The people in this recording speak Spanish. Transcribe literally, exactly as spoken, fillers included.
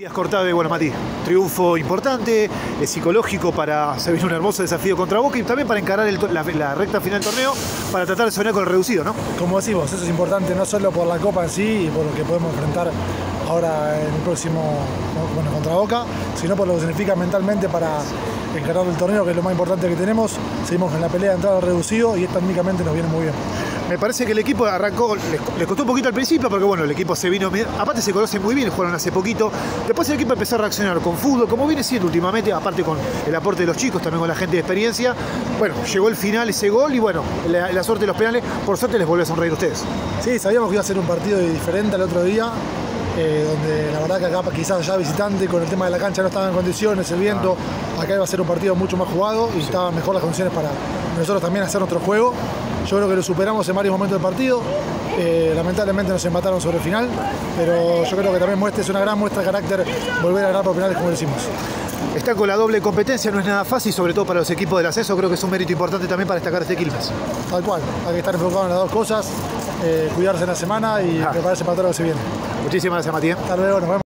Díaz Cortado y bueno, Mati, triunfo importante, es psicológico para se viene un hermoso desafío contra Boca y también para encarar el, la, la recta final del torneo para tratar de soñar con el reducido, ¿no? Como decimos, eso es importante no solo por la Copa en sí y por lo que podemos enfrentar ahora en el próximo, bueno, contra Boca, sino por lo que significa mentalmente para encarar el torneo, que es lo más importante que tenemos. Seguimos en la pelea de entrar al reducido y esto técnicamente nos viene muy bien. Me parece que el equipo arrancó, les, les costó un poquito al principio porque bueno, el equipo se vino, aparte se conoce muy bien, jugaron hace poquito. Después el equipo empezó a reaccionar con fútbol, como viene siendo últimamente, aparte con el aporte de los chicos, también con la gente de experiencia. Bueno, llegó el final ese gol y bueno, la, la suerte de los penales, por suerte les volvió a sonreír a ustedes. Sí, sabíamos que iba a ser un partido diferente al otro día, eh, donde la verdad que acá quizás ya visitante con el tema de la cancha no estaba en condiciones, el viento, acá iba a ser un partido mucho más jugado y sí, estaban mejor las condiciones para nosotros también hacer nuestro juego. Yo creo que lo superamos en varios momentos del partido, eh, lamentablemente nos empataron sobre el final, pero yo creo que también muestra, es una gran muestra de carácter volver a ganar por penales como lo hicimos. Está con la doble competencia, no es nada fácil, sobre todo para los equipos del ascenso, creo que es un mérito importante también para destacar este Quilmes. Tal cual, hay que estar enfocado en las dos cosas, eh, cuidarse en la semana y ah. prepararse para todo lo que se viene. Muchísimas gracias, Matías. Hasta luego, nos vemos.